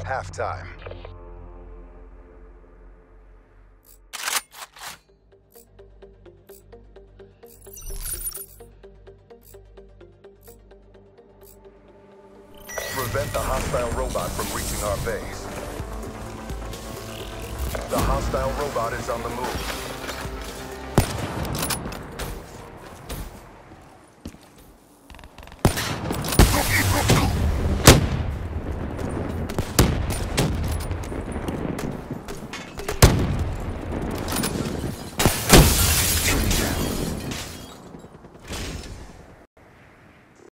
halftime. Prevent the hostile robot from reaching our base. The hostile robot is on the move.